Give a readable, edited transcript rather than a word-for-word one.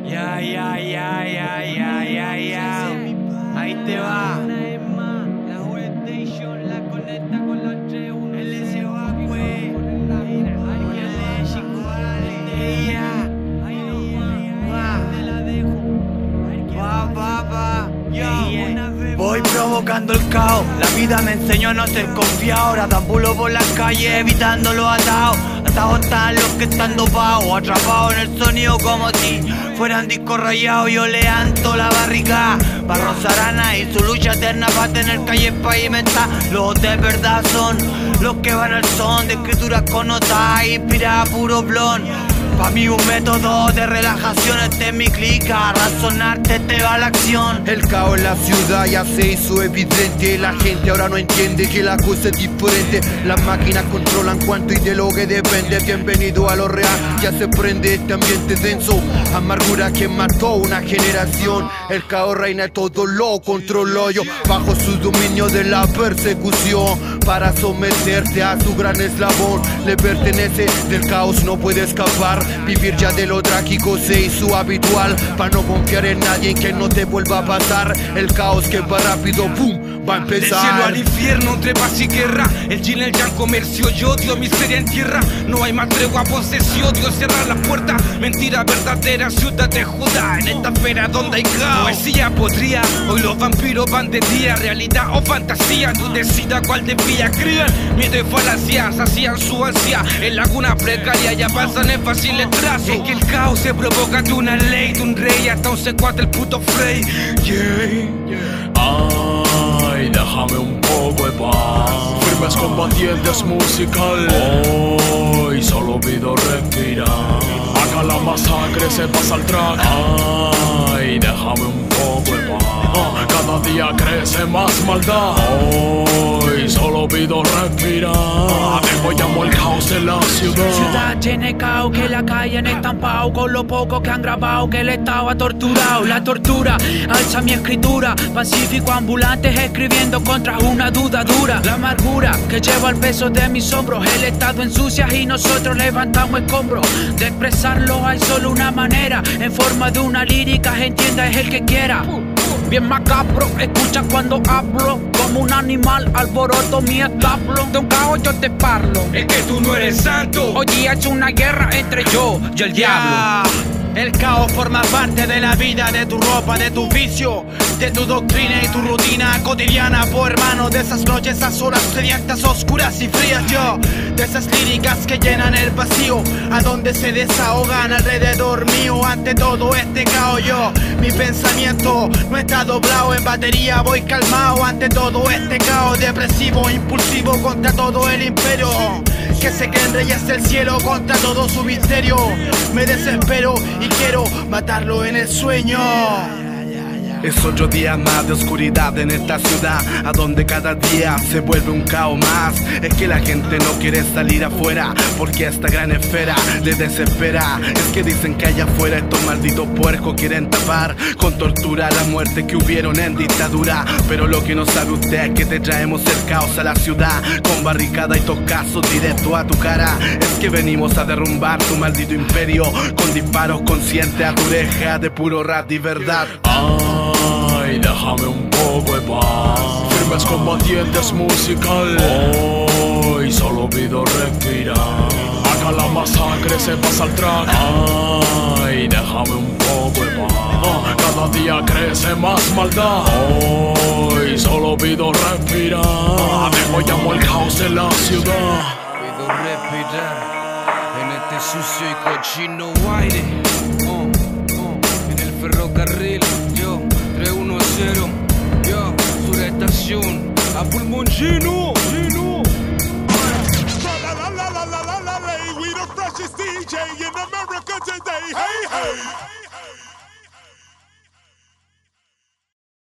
Ya, ya, ya, ya, ya, ya, ya. Ahí te va. La Station la conecta con la 3-1. LS Bagüe. Voy provocando el caos. La vida me enseñó a no ser confiado. Ahora tambulo por las calles evitando los atados. Atados están los que están dopados, atrapados en el sonido como si fueran discos rayados. Yo levanto la barricada para rozar Arana y su lucha eterna para tener calles pavimentar. Los de verdad son los que van al son de escrituras connotadas, inspiradas puro blon. Pa' mí un método de relajación, este es mi clica, razonarte te va la acción. El caos en la ciudad ya se hizo evidente. La gente ahora no entiende que la cosa es diferente. Las máquinas controlan cuánto y de lo que depende. Bienvenido a lo real, ya se prende este ambiente denso. Amargura que mató una generación. El caos reina y todo lo controlo yo, bajo su dominio de la persecución. Para someterte a su gran eslabón le pertenece, del caos no puede escapar. Vivir ya de lo trágico se hizo habitual, para no confiar en nadie que no te vuelva a pasar. El caos que va rápido, ¡pum!, va a empezar. Del cielo al infierno, entre paz y guerra. El yin, el yang, comercio y odio, miseria en tierra. No hay más tregua, posesión, Dios cierra las puertas. Mentira verdadera, ciudad de Judá. En esta esfera donde hay caos, poesía podría. Hoy los vampiros van de día, realidad o fantasía. Tú decidas cuál desvía, crían miedo y falacias, hacían su ansia. En laguna precaria ya pasan en fácil trazo. Es que el caos se provoca de una ley, de un rey hasta un secuate, el puto Frey. Ay, déjame un poco de paz. Firmes combatientes musical. Hoy solo pido respirar. Acá la masacre se pasa al track. Ay, déjame un poco de paz. Cada día crece más maldad. Hoy solo pido respirar. Hoy llamo el caos en la ciudad. Ciudad tiene caos que la calle han estampado. Con lo poco que han grabado que el Estado ha torturado. La tortura alza mi escritura. Pacífico ambulantes escribiendo contra una duda dura. La amargura que lleva el peso de mis hombros. El Estado ensucia y nosotros levantamos escombros. De expresarlo hay solo una manera, en forma de una lírica, entienda es el que quiera. Bien macabro, escucha cuando hablo. Como un animal alboroto mi establo. De un caos yo te parlo. Es que tú no eres santo. Hoy es una guerra entre yo y el diablo. El caos forma parte de la vida, de tu ropa, de tu vicio, de tu doctrina y tu rutina cotidiana. Por hermano, de esas noches, esas horas sedientas, oscuras y frías. Yo, de esas líricas que llenan el vacío, a donde se desahogan alrededor mío. Ante todo este caos yo, mi pensamiento no está doblado en batería. Voy calmado ante todo este caos, depresivo, impulsivo contra todo el imperio. Que se creen reyes del cielo contra todo su misterio. Me desespero y quiero matarlo en el sueño. Es otro día más de oscuridad en esta ciudad, a donde cada día se vuelve un caos más. Es que la gente no quiere salir afuera, porque esta gran esfera les desespera. Es que dicen que allá afuera estos malditos puercos quieren tapar con tortura la muerte que hubieron en dictadura. Pero lo que no sabe usted es que te traemos el caos a la ciudad, con barricada y tocazos directo a tu cara. Es que venimos a derrumbar tu maldito imperio, con disparos conscientes a tu oreja de puro rap y verdad. Ay, déjame un poco de paz. Firmes combatientes musical. Hoy solo pido respirar. Acá la masacre se pasa al track. Ay, déjame un poco de paz. Cada día crece más maldad. Hoy solo pido respirar. Hoy llamo el caos en la ciudad. Pido respirar en este sucio y cochino aire. En el ferrocarril, yo 310, yo, sur estación, a pulmón lleno. We the freshest DJ in America today. Hey, hey.